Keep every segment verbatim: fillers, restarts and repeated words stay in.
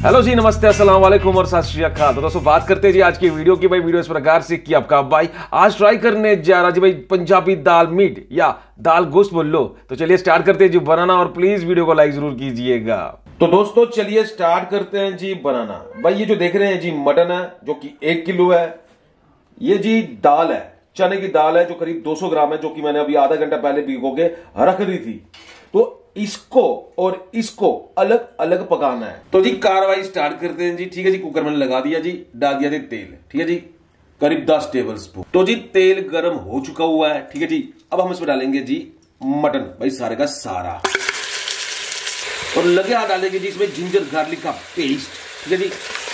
Hello जी, नमस्ते, अस्सलाम वालेकुम और सत श्री अकाल। तो दोस्तों बात करते हैं जी आज की वीडियो की। भाई वीडियो इस प्रकार से कि आपका भाई आज ट्राई करने जा रहा जी भाई पंजाबी दाल मीट या दाल गोश्त बोल लो। तो चलिए स्टार्ट करते हैं जी बनाना, और प्लीज वीडियो को लाइक जरूर कीजिएगा। तो दोस्तों चलिए स्टार्ट करते हैं जी बनाना। भाई ये जो देख रहे हैं जी मटन है जो कि एक किलो है। ये जी दाल है, चने की दाल है जो करीब दो सौ ग्राम है, जो कि मैंने अभी आधा घंटा पहले भिगो के रख दी थी। तो इसको और इसको अलग अलग पकाना है। तो जी कार्रवाई स्टार्ट करते हैं जी। ठीक है जी, कुकर मैंने लगा दिया जी, डाल दिया जी तेल। ठीक है जी, करीब दस टेबल स्पून। तो जी तेल गर्म हो चुका हुआ है। ठीक है जी, अब हम इसमें डालेंगे जी मटन, भाई सारे का सारा, और लगे हाथ डालेंगे जी इसमें जिंजर गार्लिक का पेस्ट। ठीक है जी,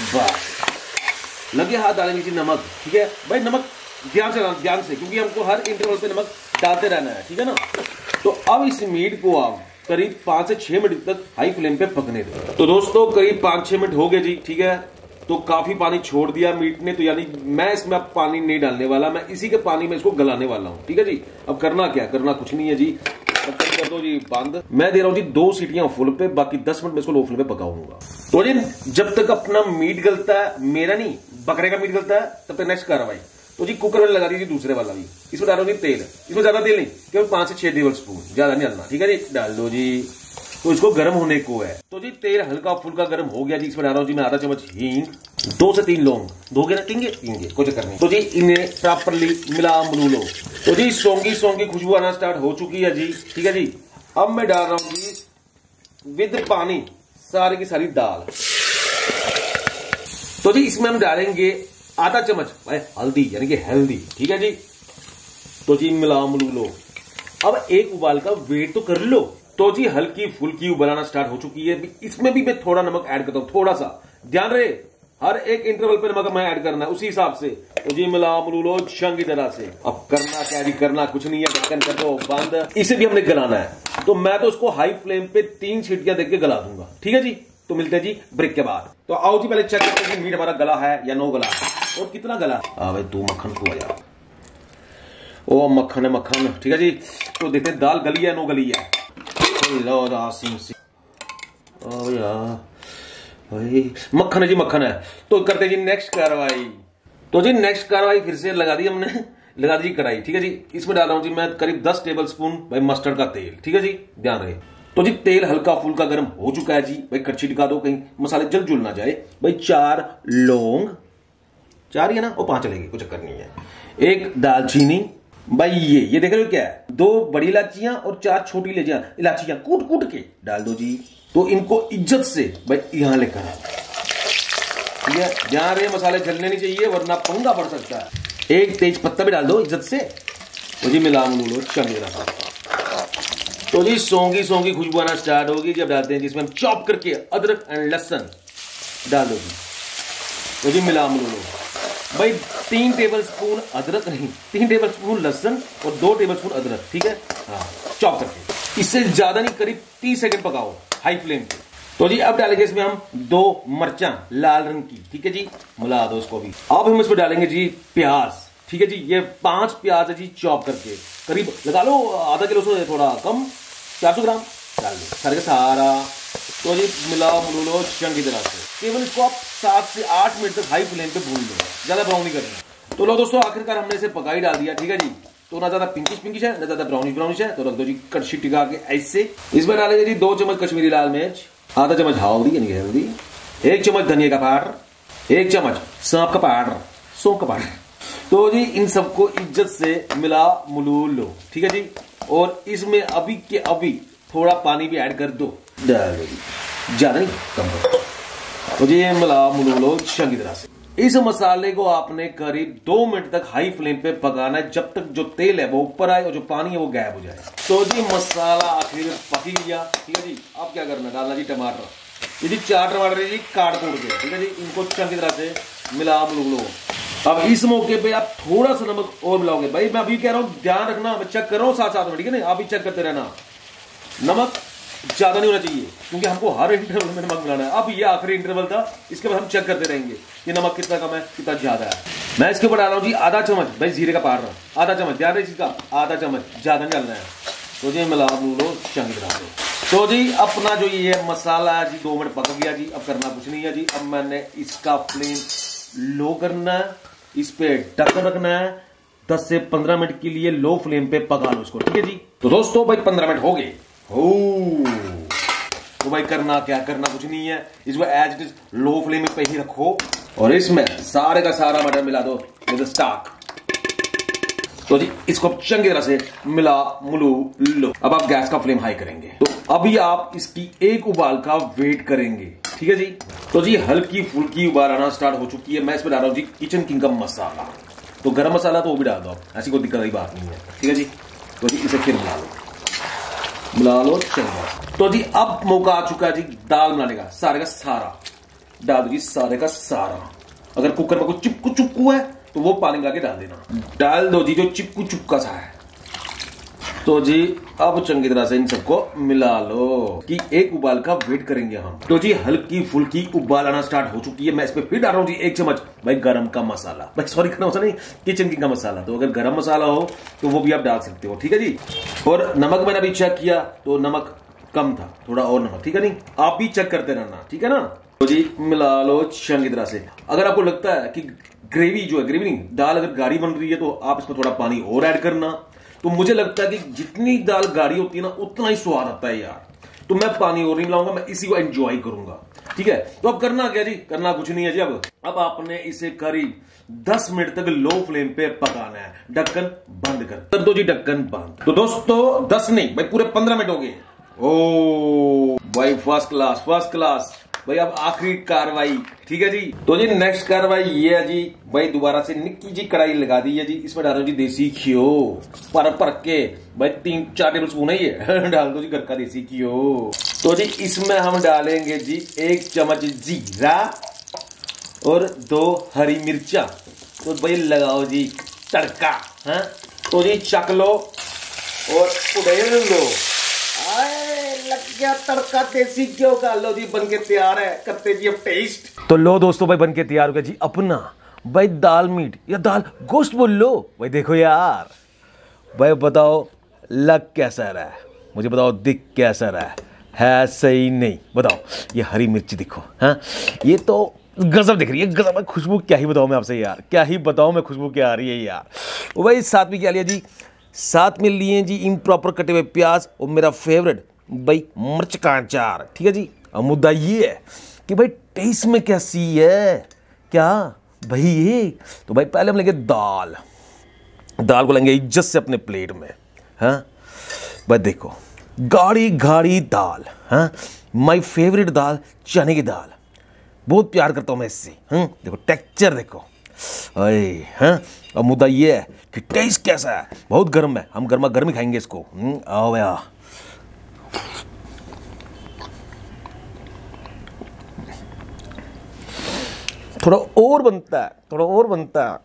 बस लगे हाथ डालेंगे जी नमक। ठीक है भाई, नमक ध्यान से ध्यान से, क्योंकि हमको हर इंटरवल पे नमक डालते रहना है। ठीक है ना। तो अब इस मीट को आप करीब पांच से छह मिनट तक हाई फ्लेम पे पकने दो। तो दोस्तों करीब पांच छह मिनट हो गए जी। ठीक है, तो काफी पानी छोड़ दिया मीट ने, तो यानी मैं इसमें अब पानी नहीं डालने वाला, मैं इसी के पानी में इसको गलाने वाला हूं। ठीक है जी, अब करना क्या, करना कुछ नहीं है जी, कर दो जी बंद। मैं दे रहा हूं जी दो सीटियां फुल पे, बाकी दस मिनट में इसको लो फ्लेम पे पकाऊंगा। तो जी जब तक अपना मीट गलता है, मेरा नहीं बकरे का मीट गलता है, तब तक नेक्स्ट कार्रवाई। तो जी कुकर में लगा दीजिए दूसरे वाला भी, इसमें डालो जी तेल। इसमें ज्यादा तेल नहीं, केवल पांच से छह टेबल स्पून, ज्यादा नहीं डालना। ठीक है जी, डाल दो जी। तो इसको गर्म होने को है। तो जी तेल हल्का फुल्का गर्म हो गया जी, इसमें डाल रहा हूं जी मैं आधा चम्मच हींग, दो से तीन लौंग, दो के रखेंगे तीन कुछ करने। तो जी इन्हें प्रॉपरली मिला मलू लो। तो जी सौंगी सौंगी खुशबू आना स्टार्ट हो चुकी है जी। ठीक है जी, अब मैं डाल रहा हूं जी विद पानी सारी की सारी दाल। तो जी इसमें हम डालेंगे आधा चम्मच हल्दी, यानी कि हेल्दी। ठीक है जी, तो जी मिला मलू लो। अब एक उबाल का वेट तो कर लो। तो जी हल्की फुल्की उबलाना स्टार्ट हो चुकी है। इसमें भी मैं थोड़ा नमक ऐड करता हूं, थोड़ा सा ध्यान रहे, हर एक इंटरवल पे नमक मैं ऐड करना है उसी हिसाब से। तो जी मिला मलू लो चंगी तरह से। अब करना क्या जी, करना कुछ नहीं है, ढक्कन कर दो बंद। इसे भी हमने गलाना है, तो मैं तो उसको हाई फ्लेम पे तीन सीटियां देके गला दूंगा। ठीक है जी, तो मिलते हैं जी ब्रेक के बाद। तो आओ जी पहले चेक करते हैं मीट हमारा गला है या नो गला है, और कितना गला। आ भाई तू मक्खन को आया, ओ मक्खन है मक्खन। ठीक है जी, तो देखते हैं दाल गली है नो गली है। मक्खन है जी, मक्खन है। तो करते जी नेक्स्ट कार्रवाई। तो जी नेक्स्ट कार्रवाई फिर से लगा दी हमने, लगा दी कढ़ाई। ठीक है जी, इसमें डाल रहा हूं जी मैं करीब दस टेबल स्पून भाई मस्टर्ड का तेल। ठीक है जी, ध्यान रहे। तो जी तेल हल्का फुल्का गर्म हो चुका है जी, भाई कड़छी टिका दो कहीं मसाले जल जुल ना जाए। भाई चार लौंग, चार ही है ना, वो पांच चलेगी, कुछ चक्कर नहीं है। एक दालचीनी, भाई ये ये देख रहे हो क्या है, दो बड़ी इलाचियां और चार छोटी इलाचियां इलाचियां कूट कूट के डाल दो जी। तो इनको इज्जत से भाई यहां लेकर आओ। ठीक है, ध्यान रहे मसाले जलने नहीं चाहिए वरना पंगा पड़ सकता है। एक तेज पत्ता भी डाल दो इज्जत से। तो जी मिला मलू लो चंगी तरह। तो जी सौंगी सौंगी खुशबू आना स्टार्ट होगी जब डालते हैं जिसमें हम चॉप करके अदरक एंड लहसुन डाल दो जी। तो जी मिला मलू लो भाई, तीन टेबल स्पून अदरक नहीं, तीन टेबल स्पून लहसुन और दो टेबल स्पून अदरक। ठीक है, हाँ चॉप करके। इससे ज्यादा नहीं, करीब तीस सेकंड पकाओ हाई फ्लेम पे। तो जी अब डालेंगे इसमें हम दो मर्चा लाल रंग की। ठीक है जी, मिला दो इसको भी। अब हम इसमें डालेंगे जी प्याज। ठीक है जी, ये पांच प्याज है जी चॉप करके, करीब लगा लो आधा किलो से थोड़ा कम, चार सौ ग्राम डाल दो सारे का सारा। तो जी मिला मलू लो चंगी तरह से। केवल इसको आप सात से आठ मिनट तक हाई फ्लेम पे भून लो, ज्यादा ब्राउन नहीं करना। तो लो दोस्तों आखिरकार हमने इसे पकाई डाल दिया। ठीक है जी, तो ना ज्यादा पिंकिश पिंकिश है ना ज्यादा ब्राउनिश ब्राउनिश है। तो रख दो जी कड़छी टिका के ऐसे। इसमें डालेंगे जी दो चम्मच कश्मीरी लाल मिर्च, आधा चम्मच हल्दी यानी हल्दी, एक चम्मच धनिया का पाउडर, एक चम्मच सौंफ का पाउडर, सौंफ का पाउडर। तो जी इन सबको इज्जत से मिला मलू लो। ठीक है जी, और इसमें अभी के अभी थोड़ा पानी भी ऐड कर दो, ज्यादा नहीं कम। तो जी मिला मलू लो चंगी तरह से। इस मसाले को आपने करीब दो मिनट तक हाई फ्लेम पे पकाना है, जब तक जो तेल है वो ऊपर आए और जो पानी है वो गायब हो जाए। तो जी मसाला आखिर में पक ही गया। ठीक है जी, अब क्या करना है, डालना जी टमाटर। ये जी चार टमाटर जी काट तोड़ के। ठीक है जी, इनको चंगी तरह से मिला मलू लो। अब इस मौके पे आप थोड़ा सा नमक और मिलाओगे। भाई मैं अभी कह रहा हूं ध्यान रखना, मैं चेक कर रहा हूं साथ साथ में। ठीक है ना, आप भी चेक करते रहना। नमक ज्यादा नहीं होना चाहिए, क्योंकि हमको हर इंटरवल में नमक मिलाना है। अब ये आखिरी इंटरवल था, इसके बाद हम चेक करते रहेंगे कि नमक कितना कम है कितना ज्यादा है। मैं इसके ऊपर डाल रहा हूँ जी आधा चम्मच भाई जीरे का पाउडर, आधा चम्मच, ध्यान रहे इसका आधा चम्मच, ज्यादा नहीं डालना है। तो जी मिला लो चंगी तरह से। तो जी अपना जो ये मसाला है जी दो मिनट पक गया जी। अब करना कुछ नहीं है जी। अब मैंने इसका फ्लेम लो करना है, इस पे ढक्कन रखना है, दस से पंद्रह मिनट के लिए लो फ्लेम पे पका लो इसको, ठीक है जी। तो दोस्तों भाई पंद्रह मिनट हो गए हो। तो भाई करना क्या, करना कुछ नहीं है, इसको as it is low flame पे ही रखो और इसमें सारे का सारा मटन मिला दो विद स्टॉक। तो जी इसको चंगी तरह से मिला मुलू लो। अब आप गैस का फ्लेम हाई करेंगे। तो अभी आप इसकी एक उबाल का वेट करेंगे, ठीक है जी। तो जी हल्की फुल्की उबाल आना स्टार्ट हो चुकी है। मैं इसमें डाल रहा हूं जी किचन किंग का मसाला। तो गरम मसाला तो वो भी डाल दो आप, ऐसी कोई दिक्कत वाली बात नहीं है, ठीक है जी। तो जी इसे फिर मिला लो, मिला लो चंगा। तो जी अब मौका आ चुका है जी दाल बनाने का। सारे का सारा डाल दो जी, सारे का सारा। अगर कुकर में कोई चिपकू चिपकू है तो वो पानी मिला के डाल देना। डाल दो जी जो चिपकू चुपका सा है। तो जी अब चंगी तरह से इन सबको मिला लो कि एक उबाल का वेट करेंगे हम। तो जी हल्की फुल्की उबाल आना स्टार्ट हो चुकी है। मैं इस पे फिर डाल रहा हूं जी एक चम्मच भाई गरम का मसाला, भाई सॉरी गरम मसाला नहीं, किचन किंग का मसाला। तो अगर गरम मसाला हो तो वो भी आप डाल सकते हो, ठीक है जी। और नमक मैंने अभी चेक किया तो नमक कम था, थोड़ा और नमक, ठीक है नहीं, आप भी चेक करते रहना, ठीक है ना। तो जी मिला लो चंगी तरह से। अगर आपको लगता है कि ग्रेवी जो है, ग्रेवी नहीं दाल अगर गाढ़ी बन रही है तो आप इसमें थोड़ा पानी और ऐड करना। तो मुझे लगता है कि जितनी दाल गाढ़ी होती है ना उतना ही स्वाद आता है यार। तो मैं पानी और नहीं मिलाऊंगा, मैं इसी को एंजॉय करूंगा, ठीक है। तो अब करना क्या जी, करना कुछ नहीं है जी। अब अब आपने इसे करीब दस मिनट तक लो फ्लेम पे पकाना है। ढक्कन बंद कर कर दो जी, ढक्कन बंद। तो दोस्तों दस नहीं भाई पूरे पंद्रह मिनट हो गए। ओ भाई फर्स्ट क्लास, फर्स्ट क्लास भाई। अब आखिरी कार्रवाई, ठीक है जी। तो जी नेक्स्ट कार्रवाई ये है जी भाई, दोबारा से निक्की जी कढ़ाई लगा दी है जी। इसमें डालो जी देसी घियो पर पर के भाई, तीन चार टेबल स्पून है ये डाल दो जी घर का देसी घियो। तो जी इसमें हम डालेंगे जी एक चम्मच जीरा और दो हरी मिर्चा। तो भाई लगाओ जी तड़का, हाँ। तो जी चक लो और उड़ेल लो। लग गया तड़का देसी घियो का। लो जी बनके तैयार है, करते जी अब टेस्ट। तो लो दोस्तों भाई बनके तैयार हो गया जी अपना भाई दाल मीट या दाल गोश्त बोल लो भाई। देखो यार भाई बताओ लग कैसा रहा है, मुझे बताओ दिख कैसा रहा है, है सही नहीं बताओ। ये हरी मिर्ची देखो, हाँ ये तो गजब दिख रही है, गजब। खुशबू क्या ही बताऊं मैं आपसे यार, क्या ही बताऊं मैं खुशबू क्या आ रही है यार। भाई साथ में क्या लिया जी, साथ में लिए जी इम्प्रॉपर कटे हुए प्याज और मेरा फेवरेट भाई मिर्च का अचार, ठीक है जी। अब मुद्दा ये है कि भाई टेस्ट में कैसी है क्या भाई ये। तो भाई पहले हम लेंगे दाल, दाल को लेंगे इज्जत से अपने प्लेट में, हाँ भाई देखो गाढ़ी गाढ़ी दाल, हाँ माय फेवरेट दाल चने की दाल, बहुत प्यार करता हूं मैं इससे, हाँ देखो टेक्सचर देखो अरे, हाँ। अब मुद्दा ये है कि टेस्ट कैसा है, बहुत गर्म है, हम गर्मा गर्म ही खाएंगे इसको। आओ भैया थोड़ा और बनता है, थोड़ा और बनता है।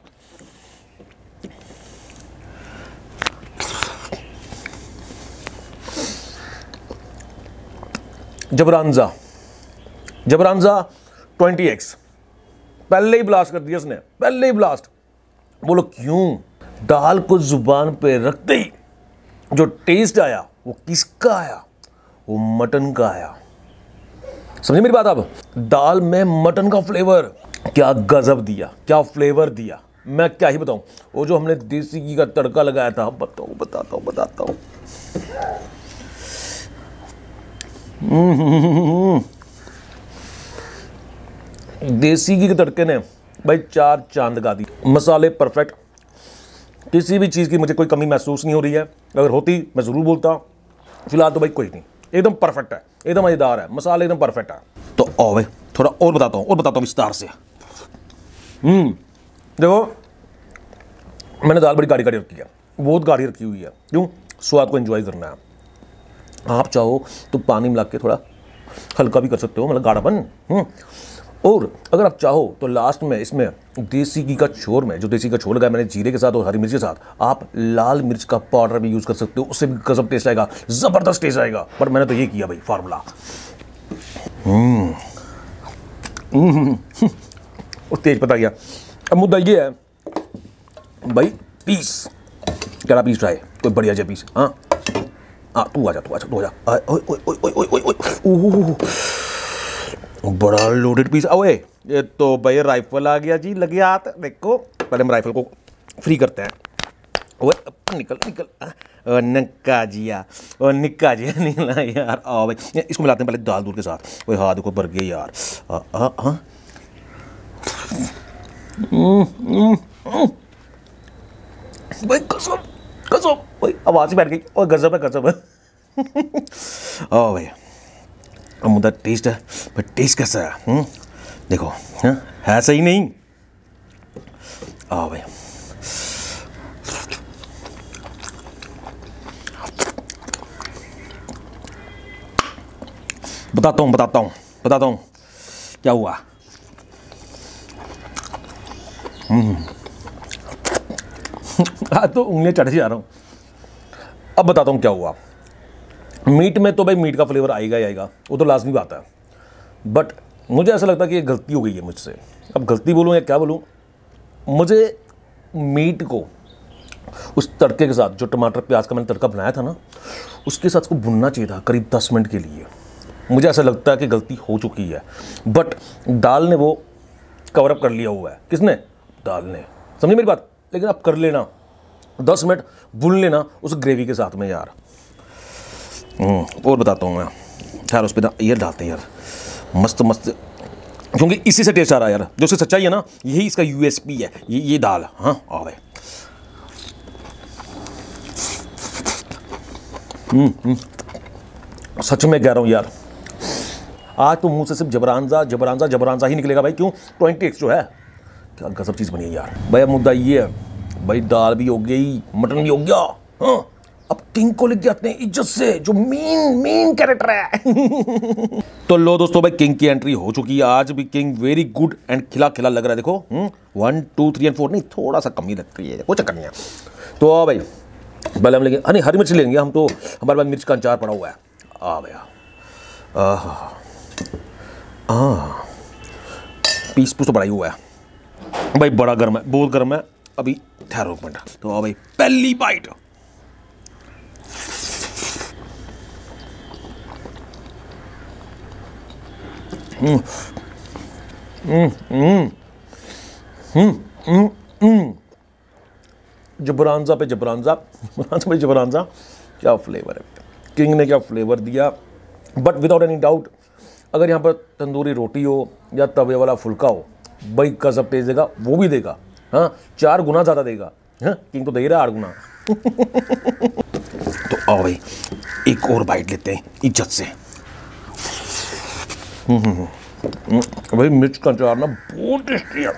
जबरानजा, जबरानजा ट्वेंटी एक्स पहले ही ब्लास्ट कर दिया उसने, पहले ही ब्लास्ट। बोलो क्यों? दाल को जुबान पे रखते ही जो टेस्ट आया वो किसका आया? वो मटन का आया। समझे मेरी बात? अब दाल में मटन का फ्लेवर क्या गजब दिया, क्या फ्लेवर दिया, मैं क्या ही बताऊं। वो जो हमने देसी घी का तड़का लगाया था, बताओ बताता हूं बताता हूं देसी घी के तड़के ने भाई चार चांद लगा दी। मसाले परफेक्ट, किसी भी चीज़ की मुझे कोई कमी महसूस नहीं हो रही है। अगर होती मैं ज़रूर बोलता, फिलहाल तो भाई कोई नहीं, एकदम परफेक्ट है, एकदम मज़ेदार है, मसाले एकदम परफेक्ट है। तो आओ भाई थोड़ा और बताता हूँ और बताता हूँ विस्तार से। हम्म देखो मैंने दाल बड़ी गाढ़ी गाढ़ी रखी है, बहुत गाढ़ी रखी हुई है। क्यों? स्वाद को एंजॉय करना है। आप चाहो तो पानी मिला के थोड़ा हल्का भी कर सकते हो, मतलब गाढ़ापन। हम्म और अगर आप चाहो तो लास्ट में इसमें देसी घी का छोर में, जो देसी का छोर लगाया मैंने जीरे के साथ और हरी मिर्च के साथ, आप लाल मिर्च का पाउडर भी यूज़ कर सकते हो, उससे भी गजब टेस्ट आएगा, ज़बरदस्त टेस्ट आएगा। पर मैंने तो ये किया भाई फार्मूला। हम्म और तेज पता गया। अब मुद्दा ये है भाई, पीस क्या पीस ट्राई, कोई बढ़िया जा पीस। हाँ हाँ तू आ जा, तू आ जा, तू आ जा। ओए ओए ओए ओए ओए ओए ओह, बड़ा लोडेड पीस। ओए ये तो भाई राइफल आ गया जी, लगे हाथ। देखो पहले हम राइफल को फ्री करते हैं। ओए निकल निकल, ओ नक्का जिया, ओ निक्का जिया निकला यार। आओ भाई इसको मिलाते हैं पहले दाल दूध के साथ। ओए हाथ को भर गए यार। आ, आ, आ। भाई कसम कसम भाई आवाज ही बैठ गई। और गजब है गजब है। ओ भाई अब मुद्दा टेस्ट है, पर टेस्ट कैसा है? हुँ? देखो हाँ है सही नहीं। आओ भाई बताता हूँ बताता हूँ बताता हूँ क्या हुआ। आज तो उंगलियां चढ़ जा रहा हूँ। अब बताता हूँ क्या हुआ। मीट में तो भाई मीट का फ्लेवर आएगा ही आएगा, वो तो लाजमी बात है। बट मुझे ऐसा लगता है कि ये गलती हो गई है मुझसे। अब गलती बोलूँ या क्या बोलूँ, मुझे मीट को उस तड़के के साथ, जो टमाटर प्याज का मैंने तड़का बनाया था ना, उसके साथ उसको भुनना चाहिए था करीब दस मिनट के लिए। मुझे ऐसा लगता है कि गलती हो चुकी है। बट दाल ने वो कवर अप कर लिया हुआ है। किसने? दाल ने। समझी मेरी बात? लेकिन आप कर लेना, दस मिनट भून लेना उस ग्रेवी के साथ में यार। और बताता हूँ मैं यार, उस पर ये डालते हैं यार मस्त मस्त, क्योंकि इसी से टेस्ट आ रहा है यार। जो उसकी सच्चाई है ना, यही इसका यूएसपी है, ये ये दाल। हाँ आ भाई सच में कह रहा हूँ यार, आज तो मुंह से सिर्फ जबरानजा जबरानजा जबरानजा ही निकलेगा भाई। क्यों? ट्वेंटी एक्स जो है, क्या गजब चीज़ बनी है यार। भाई अब मुद्दा ये है भाई, दाल भी हो गई, मटन भी हो गया। हाँ अब किंग को लेके आते हैं इज्जत से, जो मेन मेन कैरेक्टर है। तो लो दोस्तों, भाई किंग की एंट्री हो चुकी है। आज भी किंग वेरी गुड एंड खिला खिला लग रहा है। देखो one two three and four नहीं, थोड़ा सा कम ही लगती है, कोई चक्कर नहीं है। तो आ भाई पहले हम लेंगे, नहीं हरी मिर्च लेंगे हम, तो हमारे पास मिर्च का अचार पड़ा हुआ है। आ भैया आह आ पीस पूस तो बड़ा ही हुआ है भाई, बड़ा गर्म है, बहुत गर्म है। अभी ठहरो एक मिनट। तो आ भाई पहली बाइट। हम्म हम्म हम्म हम्म हम्म जबरानजा पे जबरानजा, जबरानजा पे जबरानजा, क्या फ्लेवर है। किंग ने क्या फ्लेवर दिया। बट विदाउट एनी डाउट, अगर यहाँ पर तंदूरी रोटी हो या तवे वाला फुल्का हो, भाई गजब टेस्ट देगा, वो भी देगा। हाँ चार गुना ज़्यादा देगा। हाँ किंग तो दे रहा है आठ गुना। तो आओ भाई एक और बाइट लेते हैं इज्जत से। भाई मिर्च का अचार ना बहुत टेस्टी है।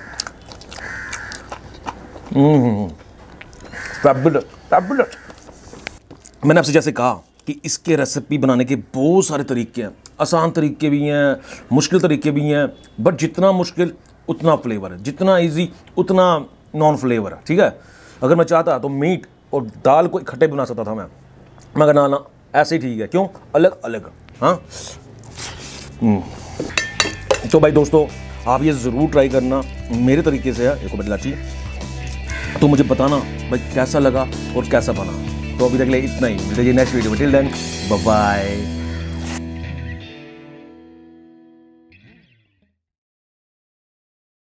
Fabulous fabulous. मैंने आपसे जैसे कहा कि इसके रेसिपी बनाने के बहुत सारे तरीके हैं, आसान तरीके भी हैं, मुश्किल तरीके भी हैं। बट जितना मुश्किल उतना फ्लेवर है, जितना इजी उतना नॉन फ्लेवर है। ठीक है, अगर मैं चाहता तो मीट और दाल को इकट्ठे बना सकता था मैं, मगर ना ना ऐसे ही ठीक है। क्यों? अलग अलग। हाँ तो भाई दोस्तों, आप ये ज़रूर ट्राई करना, मेरे तरीके से है। एक बदलाची तो मुझे बताना भाई कैसा लगा और कैसा बना। तो अभी तक ले इतना ही, मिलते हैं नेक्स्ट वीडियो में। Till then bye bye.